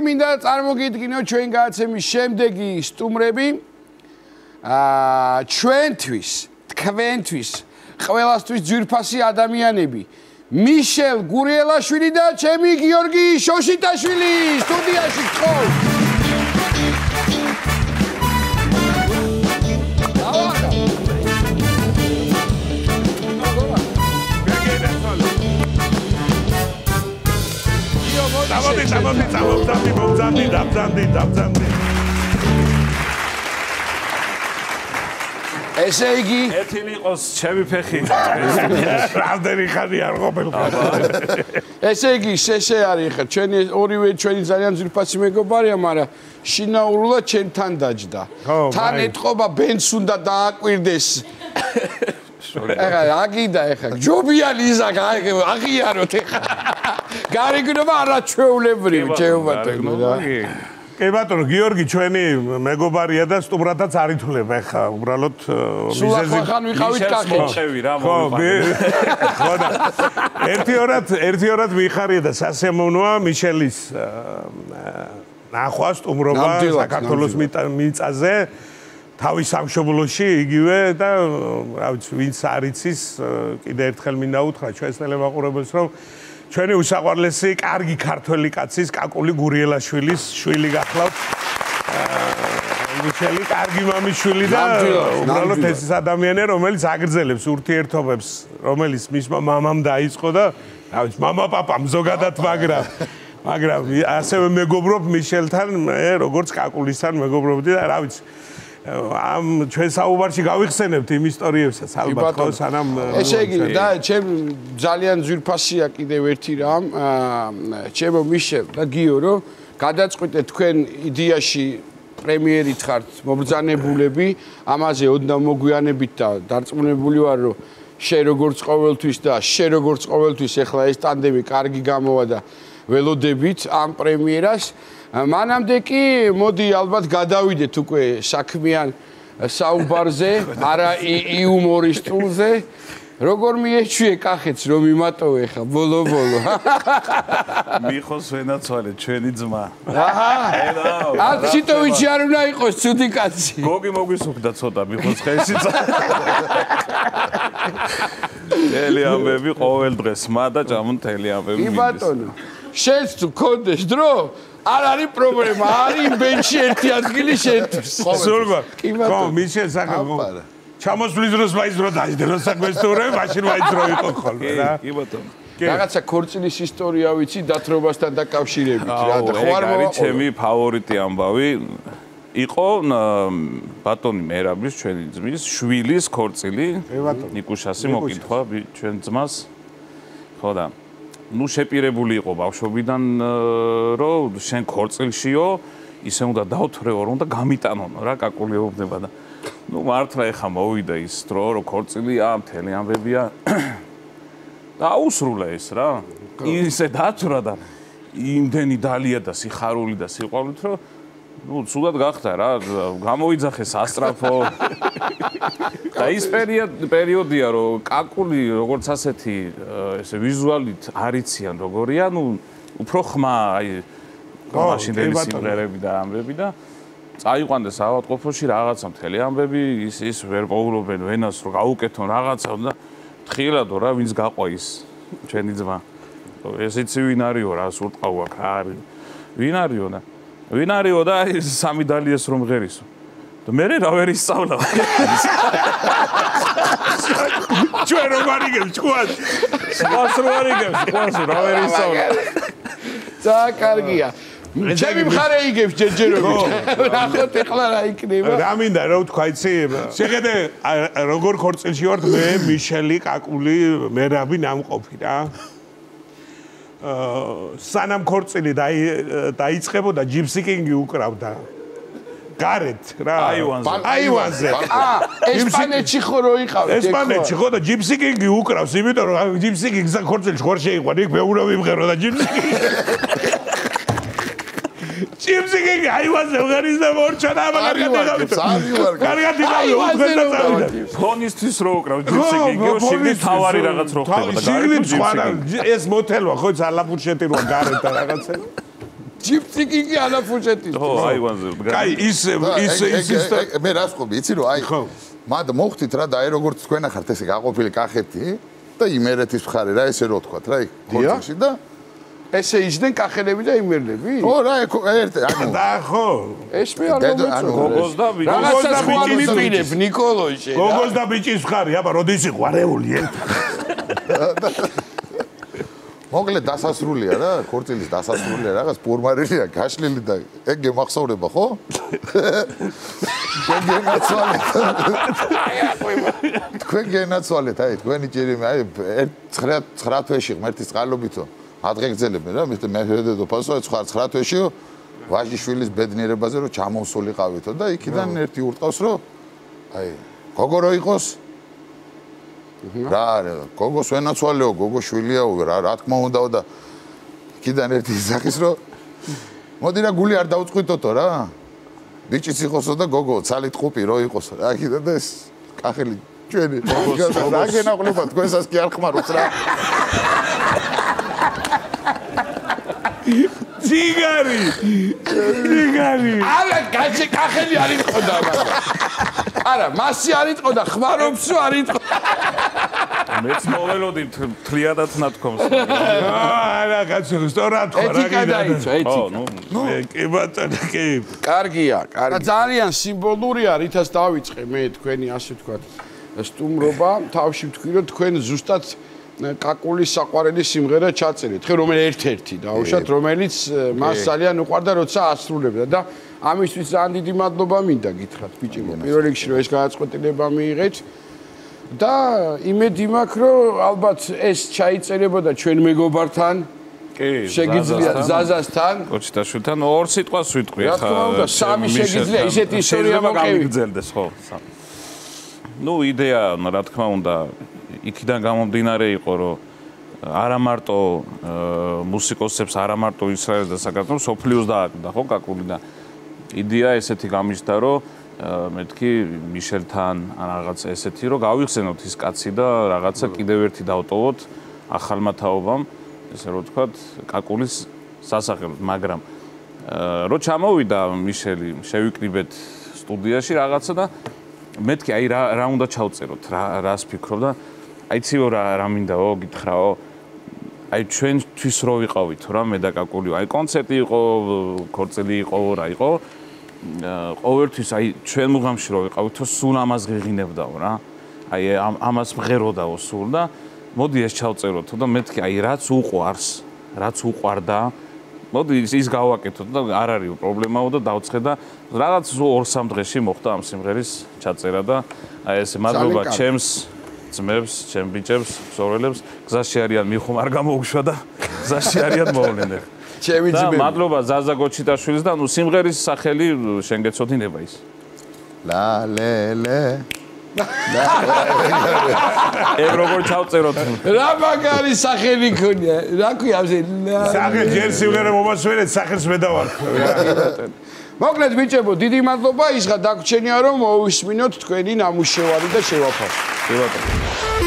მინდა წარმოგიდგინო ჩვენ გადაცემის შემდეგი სტუმრები ჩვენთვის, თქვენთვის, ყველასთვის ძვირფასი ადამიანები მიშელ გურიელაშვილი და ჩემი გიორგი შოშიტაშვილი სტუდიაში გყავს. დამძამდი. ესე იგი, ეთილი იყოს ჩემი ფეხი. რამდენი ხანი არ ყოფილიყო. ესე იგი, შეშე არის ხა, ორივე ჩვენი ძალიან ძვირფასი მეგობარია, მაგრამ შინაურულად ჩვენთან დაჯდა. თან ეთყობა ბენს უნდა დააკვირდეს. აგიდა ეხა ჯობიანი ისა აღიაროთ ეხა გარეგნობა არაჩვეულებრივი ჩემბატონო რა კი ბატონო გიორგი ჩვენი მეგობარია და სტუმრადაც არ ითვლება ეხა უბრალოდ მიზეზი ხან ვიყავით კახეთში რა ხო და ერთი-ორად მიხარია და სასიამოვნოა მიშელის ნახვა სტუმრობა საქართველოს მიწაზე თავის სამშობლოში იგივე და რა ვიცი ვინც არ იცის კიდე ერთხელ მინდა უთხრა ჩვენს ტელემაყურებელს რომ ჩვენი უსაყვარლესი კარგი ქართველი კაცის კაკული გურიელაშვილის შვილი გახლავთ მიშელი კარგი მამიშვილი და უბრალოდ ეს ადამიანია რომელიც აგრძელებს ურთიერთობებს რომელიც მისმა მამამ დაიწყო და რა ვიცი მამა პაპამ ზოგადად მაგრამ ასევე მეგობრობ მიშელთან როგორც კაკულისთან მეგობრობდი და რა ვიცი ამ ჩვენ საუბარში გავიხსენებთ იმ ისტორიებსაც ალბათ ხო სანამ ესე იგი და ჩემ ძალიან ძვირფასია კიდევ ერთი რამ ჩემო მიშელ და გიორო გადაწყვიტეთ თქვენ იდეაში პრემიერით ხართ მობრძანებულები ამაზე ოდნავ მოგვიანებით და დარწმუნებული ვარ რომ შენ როგორც ყოველთვის და შენ როგორც ყოველთვის ახლა ეს ტანდემი კარგი გამოვა და ველოდებით ამ პრემიერას მანამდე კი მოდი ალბათ გადავიდეთ უკვე საქმიან საუბარზე, არა იუმორისტულზე. როგორ მიეჩვიე კახეთს რომ იმატოვე ხა ბოლო-ბოლო. მიხოს ვენაცვალე ჩვენი ძმა. აჰა. აკშიტოვიჩი არ უნდა იყოს ცუდი კაცი. გოგი მოგვისუხდა ცოტა მიხოს ხესიც. თელი ამბები ყოველ დღეს მა და ჭამუნ თელი ამბები. კი ბატონო. შენც თუ გქონდეს დრო არ არის პრობლემა, არის ბენჩი ერთი ადგილი შენთვის. სულგო. ხო, მიშელ საკუთარ. ჩამოსვლის დროს მაინც რო დაიძრე, რო საკვესტორე, მაშინ მაინც რო იყო ხოლმე რა. კი ბატონო. რაღაცა ქორწილის ისტორია ვიცი დათრობასთან დაკავშირებით რა და ხო არ მოვა. ჩემი ფავორიტი ამბავი იყო ბატონი მერაბლის ჩვენი ძმის შვილის ქორწილი. ნიკუშასი მოკითხვა ჩვენ ძმას. ხო და ნუ შეპირებული იყო ბავშვობიდან რომ შენ ქორწილშიო ისე უნდა დავთვრეო რომ და გამიტანონო რა კაკულიებობა და ნუ მართლა ეხა მოვიდა ის დრო რომ ქორწილია მთელი ამბებია და აუსრულა ეს რა ისე დათვრა და იმდენი დალია და სიხარული და სიყვარულით რომ ნუ ცუდად გახდა რა გამოიძახეს ასტრაფო და ის პერიოდია რომ კაკული როგორც ასეთი ესე ვიზუალით არიციან როგორია ნუ უფრო ხმა აი მაშინდელი სიმღერები და ამბები და წაიყვანდეს ავადმყოფოში რაღაცა მთელი ამბები ის ვერ პოულობენ ვენას რომ გაუკეთონ რაღაცა და თხილადო რა ვინც გაყვა ის ჩვენი ძმა ეს იცი ვინ არისო რა სურტყავა ხარი ვინ არისო და სამი დალიეს რომ ღერისო და მე რა ვერ ისწავლა ჩვენ რომ არიგებს ჭუას რა ვერ ისწავლა ძა კარგია ჩემი მხარე იგებს ჯერჯერობით ნახოთ ეხლა რა იქნება რა მინდა რომ თქვა იცი შეხედე როგორ ქორწილში ვარ მე მიშელი კაკული მერაბი ნამყოფი რა სანამ ქორწილი დაიწყებოდა ჯიპსი კინგი უკრავდა გარეთ რა აივანზე ესპანეთში ხო რო იყავით ესპანეთში ხო და ჯიპსი კინგი უკრავს იმიტომ რომ ჯიპსი კინგს ქორწილში ხარ შეიყვან იქ მეურა ვიმღერო და ჯიპსი ჯიპსი კინგი აივანზე უღერის და მორჩა და კარგად იღავით ფონისთვის რო უკრავს ჯიპსი კინგი შიგნით თავარი რაღაც რო ხდება და გარეთ ეს მოტელვა ხო ზალაფურშეტი რო გარეთ და რაღაცა ჯიპსიკიკი ანაფუჭეთის. ხო, აივანზე ვდგარ. კაი, ის მე რას ყოფი, იცი რომ აი მად მოხდით რა და აი როგორც თქვენ ახართ ესე გაყოფილი კახეთი და იმერეთის მხარე რა ესე რო თქვათ რა იქ ხორცში და ესე იჯდნენ კახელები და იმერლები? ო რა ერთ ანუ და ხო ეს მე არ მომეწონა. გოგოს და ბიჭის. რაღაცა სხვა მიპირებ ნიკოლოიში. გოგოს და ბიჭის მხარი, აბა როდის იყო არეული ერთ. მოკლედ დასასრულია რა, ქორწილის დასასრულია რაღაც ფორმარილია, გაშლილი და ეგ გემახსოვრება ხო? თქვენ გენაცვალეთ. თქვენ გენაცვალეთ, აი თქვენი ჭირიმე, აი 9 თვეში ღმერთის წყალობითო ადღეგრძელებენ რა, მე ვედო ფასო 9 თვეში ვაჟიშვილის ბედნიერებაზე რომ ჩამოვსულიყავითო და იქიდან ერთი ურტყავს რომ აი გოგო რო იყოს რა გოგოს ვენაცვალეო, გოგო შვილიაო, რა თქმა უნდაო და იქიდან ერთი ისახის რომ მოდი რა გული არ დაუწყვიტოთო რა. ბიჭიც იყოსო და გოგო ცალით ყუპი რო იყოსო. რა კიდე და ეს კახელი ჩვენი რა გენაღლება თქვენსაც კი არ ხმარობს რა. ციგარი. არა, გაჩე კახელი არ იყოდა მაგრამ. არა, მასი არ იყოდა, ხმარობსო არ იყოდა. მეც მოველოდი თლიადაც ნათქვამს. არა, კაცო, სწორად ხო რა ეთიკა დაიცვა, ეთიკა. კი ბატონო, კი. კარგია, კარგი. ძალიან სიმბოლურია, რითაც დავიწყე მე თქვენი ასე ვთქვათ სტუმრობა, თავში ვთქვი რომ თქვენ ზუსტად კაკულის საყვარელი სიმღერა ჩაწერეთ, ხე რომელიც ერთ-ერთი დაუშვათ, რომელიც მას ძალიან უყვარდა, როცა ასრულებდა და ამისთვის ძალიან დიდი მადლობა მინდა გითხრათ ბიჭებო. პირველ რიგში რომ ეს გადაწყვეტილება მიიღეთ და იმედი მაქვს რომ ალბათ ეს ჩაიწერებოდა ჩვენ მეგობართან. კი, შეგიძლია ზაზასთან. შოშიტაშვილთან ორ სიტყვას ვიტყვი რა თქმა უნდა, სამი შეგიძლია ისეთი ისტორია მოვყევი. გამიგრძელდეს ხო? ნუ იდეა რა თქმა უნდა იქიდან გამომდინარე იყო რომ არა მარტო მუსიკოსებს, არა მარტო ისრაელს და საქართველოს სოფლიოს დააკდა ხო კაკული და იდეა ესეთი გამიჩნდა რომ მეთქი მიშელთან ან რაღაც ესეთი რომ გავიხსენოთ ის კაცი და რაღაცა კიდევ ერთი დავტოვოთ ახალმა თაობამ ესე რომ ვთქვათ კაკულის სასახელოდ მაგრამ რო ჩამოვიდა მიშელი შევიკრიბეთ სტუდიაში რაღაცა და მეთქი აი რა უნდა ჩავწეროთ რას ფიქრობ და აიციო რა მინდაო გითხრაო აი ჩვენთვის რო ვიყავით რა მე და კაკული აი კონცერტი იყო ქორწილი იყო რა იყო ყოველთვის აი ჩვენ მუღამში რო ვიყავითო სულ ამას ღიღინებდაო რა აი ამას მღეროდაო სულ და მოდი ეს ჩავწეროთო და მეთქი აი რაც უყვარს რაც უყვარდა მოდი ის გავაკეთოთ და არ არის პრობლემაო და დავცხე და რაღაც 2-3 დღეში მოხდა ამ სიმღერის ჩაწერა და აი ეს მადლობა ჩემს ძმებს, ჩემ ბიჭებს, მსურველებს, გზაში არიან მიხომ არ გამოუგშვა და გზაში არიან მოვლენე. ჩემი ძმები. და მადლობა ზაზა გოჩიტაშვილის და ნუ სიმღერის სახელი შენ გეცოდინება ის. ლა ლე ლე ეგ როგორ ჩავწეროთ? რა მაგარი სახელი ქონია? რა ქვია ამზე? სახე ჯერ სიმღერა მომასვენეთ, სახელს მე დავარქვი. მოკლედ ბიჭებო, დიდი მადლობა, ისღა დაგვრჩენია რომ მოვისმინოთ თქვენი ნამუშევარი და შევაფასოთ. კი ბატონო.